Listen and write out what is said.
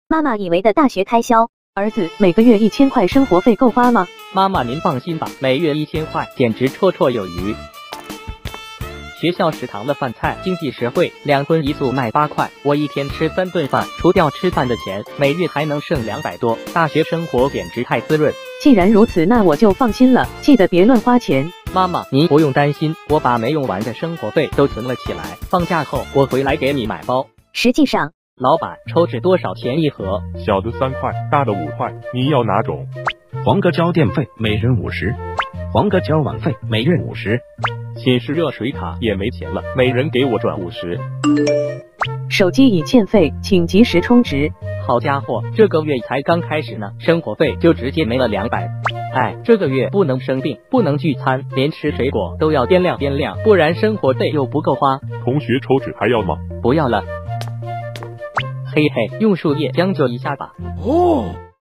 妈妈以为的大学开销。 儿子，每个月1000块生活费够花吗？ 妈妈您放心吧，每月1000块简直绰绰有余。学校食堂的饭菜经济实惠，2荤1素卖8块，我一天吃3顿饭，除掉吃饭的钱，每月还能剩200多。大学生活简直太滋润。 既然如此，那我就放心了，记得别乱花钱。 妈妈，您不用担心，我把没用完的生活费都存了起来，放假后我回来给你买包。 实际上， 老板，抽纸多少钱一盒？ 小的3块，大的5块，你要哪种？ 黄哥交电费，每人50；黄哥交网费，每月50。 寝室热水卡也没钱了，每人给我转50。 手机已欠费，请及时充值。 好家伙，这个月才刚开始呢，生活费就直接没了200。哎，这个月不能生病，不能聚餐，连吃水果都要掂量掂量，不然生活费又不够花。 同学抽纸还要吗？ 不要了。嘿嘿，用树叶将就一下吧。 哦。